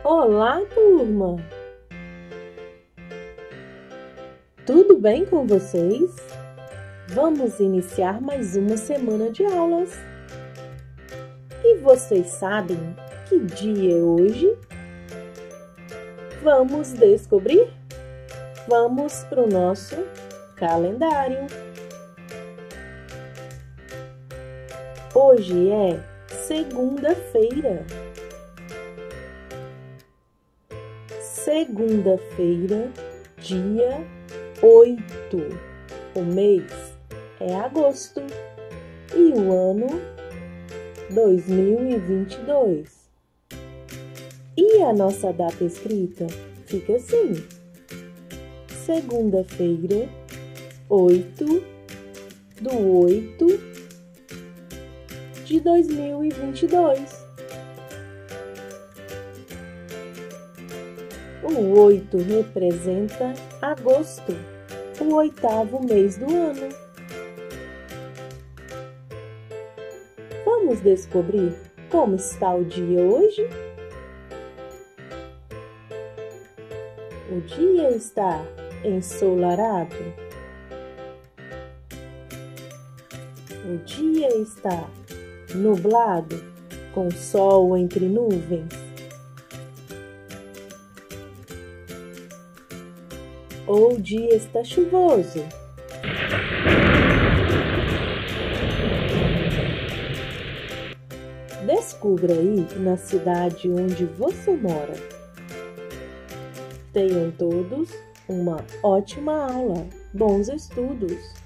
Olá, turma! Tudo bem com vocês? Vamos iniciar mais uma semana de aulas. E vocês sabem que dia é hoje? Vamos descobrir? Vamos para o nosso calendário. Hoje é segunda-feira. Segunda-feira, dia 8. O mês é agosto e o ano 2022. E a nossa data escrita fica assim: segunda-feira, 8/8 de 2022. O 8 representa agosto, o oitavo mês do ano. Vamos descobrir como está o dia hoje? O dia está ensolarado. O dia está nublado, com sol entre nuvens. Ou o dia está chuvoso. Descubra aí na cidade onde você mora. Tenham todos uma ótima aula. Bons estudos!